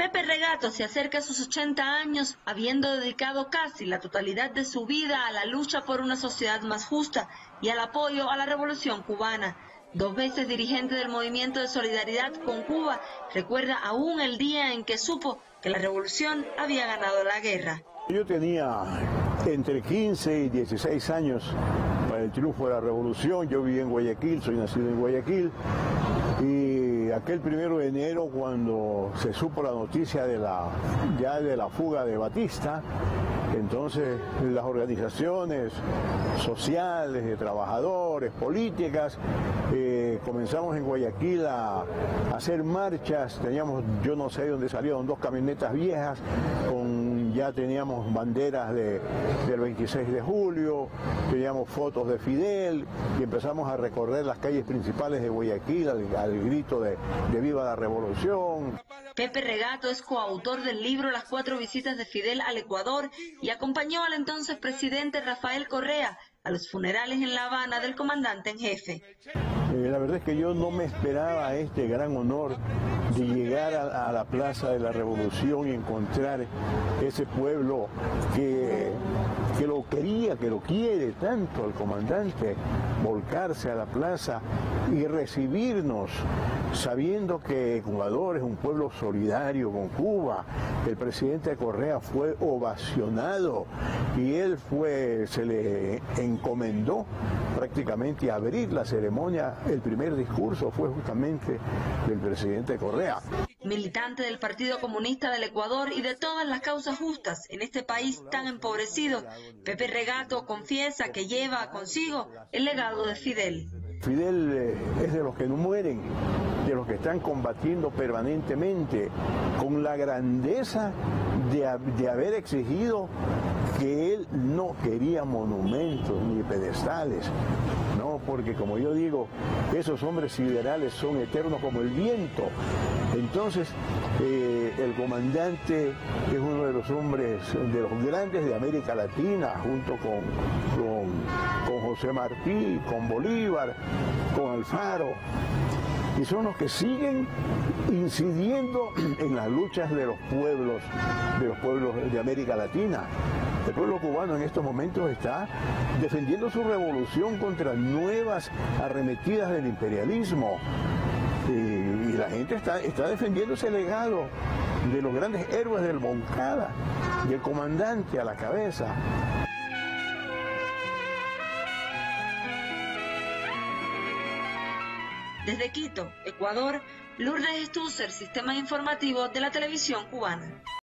Pepe Regato se acerca a sus 80 años, habiendo dedicado casi la totalidad de su vida a la lucha por una sociedad más justa y al apoyo a la Revolución cubana. 2 veces dirigente del movimiento de solidaridad con Cuba, recuerda aún el día en que supo que la revolución había ganado la guerra. Yo tenía entre 15 y 16 años para el triunfo de la revolución. Yo viví en Guayaquil, soy nacido en Guayaquil. Y aquel 1 de enero, cuando se supo la noticia de la fuga de Batista, entonces las organizaciones sociales, de trabajadores, políticas, comenzamos en Guayaquil a hacer marchas. Teníamos, yo no sé de dónde salieron, 2 camionetas viejas, ya teníamos banderas del 26 de julio, teníamos fotos de Fidel y empezamos a recorrer las calles principales de Guayaquil al grito de ¡Viva la Revolución! Pepe Regato es coautor del libro Las 4 visitas de Fidel al Ecuador y acompañó al entonces presidente Rafael Correa a los funerales en La Habana del comandante en jefe. La verdad es que yo no me esperaba este gran honor de llegar a la Plaza de la Revolución y encontrar ese pueblo que lo quería, que lo quiere tanto al comandante, volcarse a la plaza y recibirnos, sabiendo que Ecuador es un pueblo solidario con Cuba. El presidente Correa fue ovacionado y él se le encomendó prácticamente abrir la ceremonia. El primer discurso fue justamente del presidente Correa. Militante del Partido Comunista del Ecuador y de todas las causas justas en este país tan empobrecido, Pepe Regato confiesa que lleva consigo el legado de Fidel. Fidel es de los que no mueren, de los que están combatiendo permanentemente, con la grandeza de haber exigido que él no quería monumentos ni pedestales, no, porque como yo digo, esos hombres siderales son eternos como el viento. Entonces, el comandante es uno de los hombres, de los grandes de América Latina, junto con José Martí, con Bolívar, con Alfaro, y son los que siguen incidiendo en las luchas de los pueblos de América Latina. El pueblo cubano en estos momentos está defendiendo su revolución contra nuevas arremetidas del imperialismo. Y la gente está defendiendo ese legado de los grandes héroes del Moncada, del comandante a la cabeza. Desde Quito, Ecuador, Lourdes Estúcer, Sistema Informativo de la Televisión Cubana.